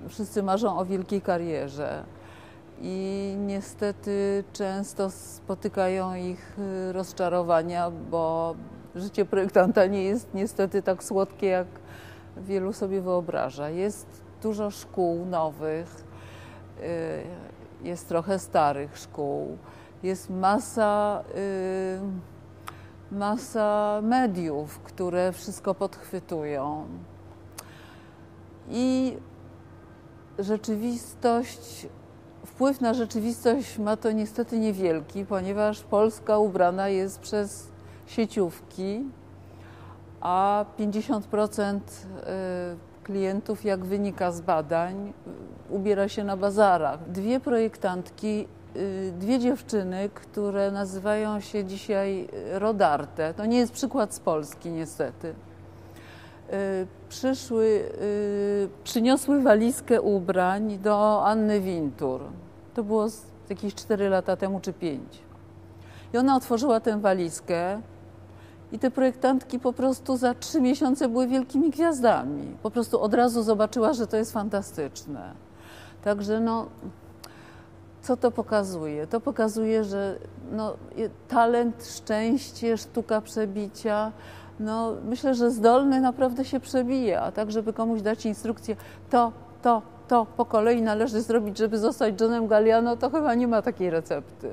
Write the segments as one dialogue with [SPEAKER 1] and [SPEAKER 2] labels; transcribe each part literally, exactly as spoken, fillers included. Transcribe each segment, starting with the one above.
[SPEAKER 1] wszyscy marzą o wielkiej karierze i niestety często spotykają ich rozczarowania, bo życie projektanta nie jest niestety tak słodkie, jak wielu sobie wyobraża. Jest dużo szkół nowych, jest trochę starych szkół, jest masa, masa mediów, które wszystko podchwytują. I rzeczywistość, wpływ na rzeczywistość ma to niestety niewielki, ponieważ Polska ubrana jest przez sieciówki, a pięćdziesiąt procent klientów, jak wynika z badań, ubiera się na bazarach. Dwie projektantki, dwie dziewczyny, które nazywają się dzisiaj Rodarte, to nie jest przykład z Polski niestety, przyszły, przyniosły walizkę ubrań do Anny Wintour. To było jakieś cztery lata temu czy pięć. I ona otworzyła tę walizkę i te projektantki po prostu za trzy miesiące były wielkimi gwiazdami. Po prostu od razu zobaczyła, że to jest fantastyczne. Także no, co to pokazuje? To pokazuje, że no, talent, szczęście, sztuka przebicia, no, myślę, że zdolny naprawdę się przebija, a tak, żeby komuś dać instrukcję, to, to, to po kolei należy zrobić, żeby zostać Johnem Galliano, to chyba nie ma takiej recepty.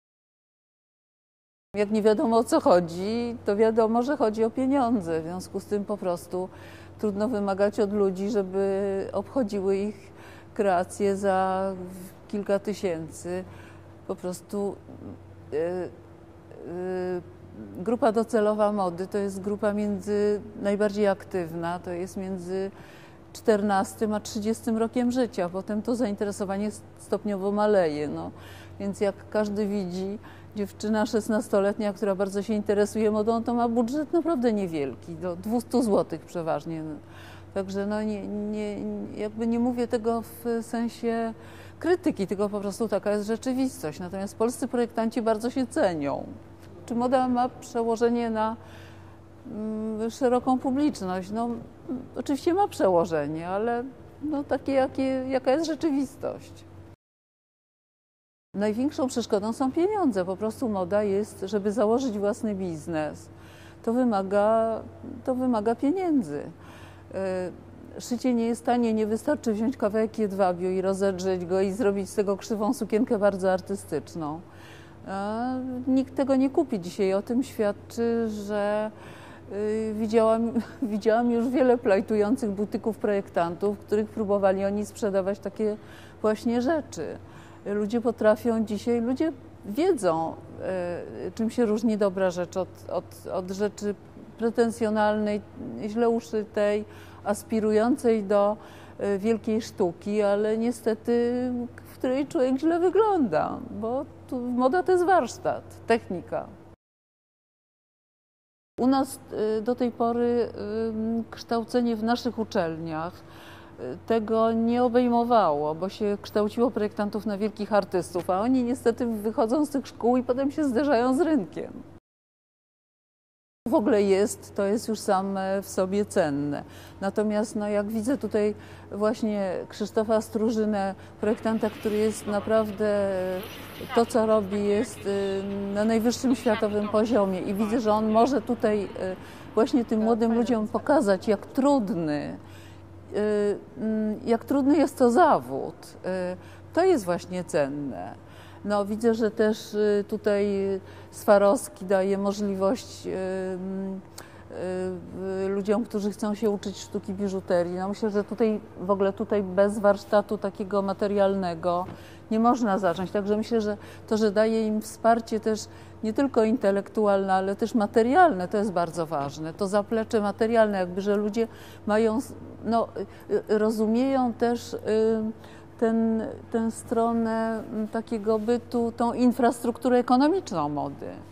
[SPEAKER 1] Jak nie wiadomo, o co chodzi, to wiadomo, że chodzi o pieniądze. W związku z tym po prostu trudno wymagać od ludzi, żeby obchodziły ich kreacje za kilka tysięcy. Po prostu yy, yy, grupa docelowa mody to jest grupa między, najbardziej aktywna, to jest między czternastym a trzydziestym rokiem życia. Potem to zainteresowanie stopniowo maleje. No. Więc jak każdy widzi, dziewczyna szesnastoletnia, która bardzo się interesuje modą, to ma budżet naprawdę niewielki, do dwieście złotych przeważnie. Także no nie, nie, jakby nie mówię tego w sensie krytyki, tylko po prostu taka jest rzeczywistość. Natomiast polscy projektanci bardzo się cenią. Czy moda ma przełożenie na mm, szeroką publiczność? No, oczywiście ma przełożenie, ale no, takie, jakie, jaka jest rzeczywistość. Największą przeszkodą są pieniądze. Po prostu moda jest, żeby założyć własny biznes, to wymaga, to wymaga pieniędzy. Szycie nie jest tanie, nie wystarczy wziąć kawałek jedwabiu i rozedrzeć go i zrobić z tego krzywą sukienkę bardzo artystyczną. Nikt tego nie kupi dzisiaj. O tym świadczy, że widziałam, widziałam już wiele plajtujących butyków projektantów, w których próbowali oni sprzedawać takie właśnie rzeczy. Ludzie potrafią dzisiaj, ludzie wiedzą, czym się różni dobra rzecz od, od, od rzeczy pretensjonalnej, źle uszytej, aspirującej do wielkiej sztuki, ale niestety w której człowiek źle wygląda, bo tu moda to jest warsztat, technika. U nas do tej pory kształcenie w naszych uczelniach tego nie obejmowało, bo się kształciło projektantów na wielkich artystów, a oni niestety wychodzą z tych szkół i potem się zderzają z rynkiem. W ogóle jest, to jest już same w sobie cenne. Natomiast no, jak widzę tutaj właśnie Krzysztofa Strużynę, projektanta, który jest naprawdę, to co robi jest na najwyższym światowym poziomie i widzę, że on może tutaj właśnie tym młodym ludziom pokazać, jak trudny, jak trudny jest to zawód. To jest właśnie cenne. No, widzę, że też tutaj Swarowski daje możliwość ludziom, którzy chcą się uczyć sztuki biżuterii. No, myślę, że tutaj w ogóle tutaj bez warsztatu takiego materialnego nie można zacząć. Także myślę, że to, że daje im wsparcie też nie tylko intelektualne, ale też materialne, to jest bardzo ważne. To zaplecze materialne, jakby, że ludzie mają, no, rozumieją też ten, tę stronę takiego bytu, tą infrastrukturę ekonomiczną mody.